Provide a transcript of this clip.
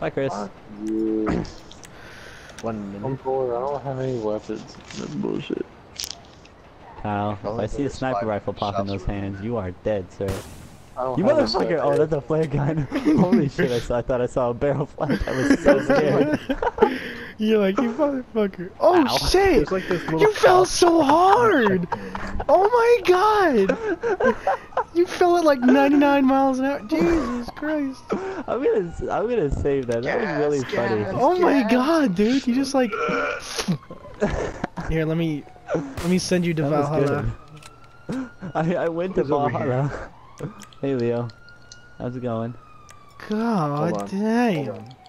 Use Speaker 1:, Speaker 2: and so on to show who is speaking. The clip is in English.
Speaker 1: Bye, Chris.
Speaker 2: Fuck you.
Speaker 1: 1 minute.
Speaker 2: I'm bored. I don't have any weapons. That's bullshit.
Speaker 1: Kyle, if I see a sniper rifle pop in those hands, you are dead, sir.
Speaker 2: I don't
Speaker 1: You
Speaker 2: have a
Speaker 1: motherfucker!
Speaker 2: sniper.
Speaker 1: Oh, that's a flare gun. Holy shit! I thought I saw a barrel flash. I was so scared.
Speaker 3: You're like, you motherfucker. Oh
Speaker 1: Ow.
Speaker 3: shit!
Speaker 2: Like this little
Speaker 3: You fell so hard! Oh my god! You fell at like 99 miles an hour. Jesus Christ.
Speaker 1: I'm gonna save that. That was really funny.
Speaker 3: Oh my god, dude. You just like... Here, let me send you to
Speaker 1: That was
Speaker 3: Valhalla.
Speaker 1: good. I went to
Speaker 2: Who's over
Speaker 1: Valhalla. Hey Leo, how's it going?
Speaker 3: God
Speaker 2: Hold on.
Speaker 3: damn.